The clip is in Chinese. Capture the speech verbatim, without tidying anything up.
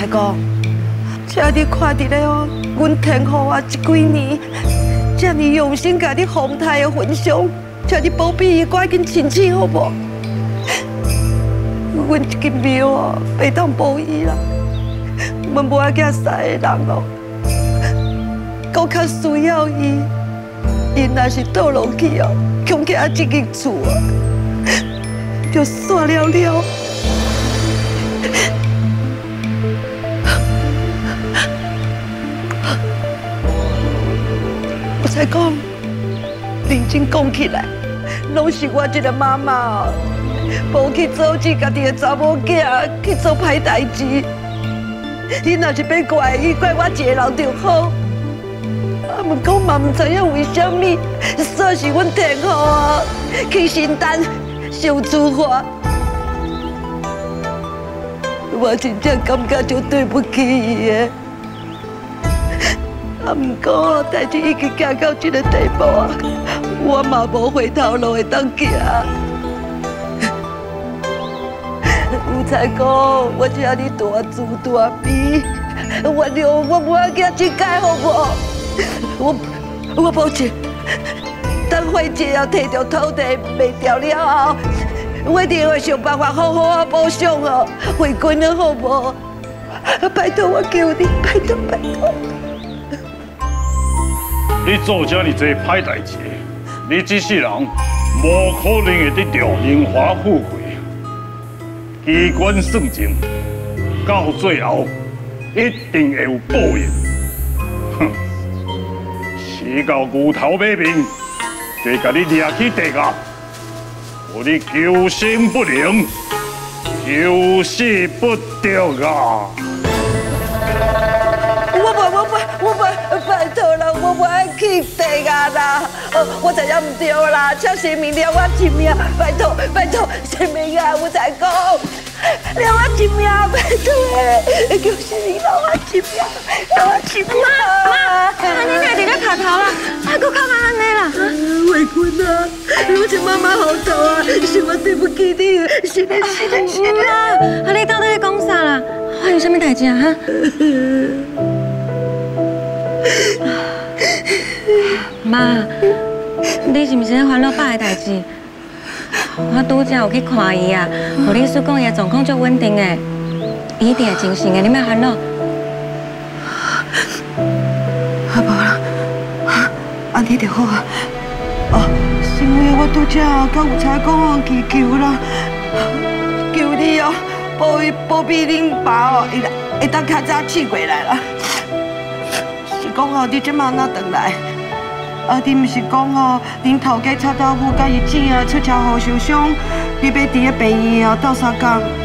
才公，请你看伫咧哦，阮天父啊，这几年这么用心甲你丰泰的分享，请你保庇伊赶紧亲戚好无？阮这间庙哦，袂当保伊啦，阮无爱囝三个人哦，搁较需要伊。伊若是倒落去哦，恐惊这间厝啊，就煞了了。 我才讲，认真讲起来，拢是我这个妈妈哦，无去阻止家己的查某囝去做歹代志。你若是要怪伊，怪我一个人就好。啊，不过嘛唔知影为什么，煞是阮天父哦去承担受处罚。我真正感觉就对不起伊的。 啊，不过代志已经行到这个地步啊，我嘛无回头路会当行。有才讲，我请你大慈大悲，原谅我母仔囝这届好无？我我保证，等慧姐要摕到土地卖掉了后，我一定会想办法好好啊补偿哦，回归了好无？拜托我求你，拜托拜托。 你做这么多歹代志，你这世人无可能会得到荣华富贵。机关算尽，到最后一定会有报应。哼！死到牛头马面，就甲你抓去地下，互你求生不能，求死不得啊！ 我不，我不，我不，拜托了，我不爱去地下啦。哦，我知影唔对啦，请神明了我一命，拜托，拜托，神明啊，我才讲，了我一命，拜托诶，求神明了我一命，了我一命。妈，妈，安尼哪会在磕头啦？还搁靠安尼啦？慧君啊，我是妈妈好头啊，是我对不起你，是的，是的，是的。妈，啊你到底在讲啥啦？我有啥物代志啊？哈？ 妈，你是毋是在烦恼爸的代志？我拄则有去看伊啊，护理师讲伊的状况足稳定的，伊一定会清醒的，你莫烦恼。啊，无啦，啊，安尼就好啊。哦，是因为我拄则甲有才讲哦祈求啦，求你哦，保佑保庇恁爸哦，会会当较早醒过来啦。 讲哦，你即马哪回来？啊，你毋是讲哦，恁头家臭豆腐甲伊姊啊出车祸受伤，你要伫咧病院哦斗三工，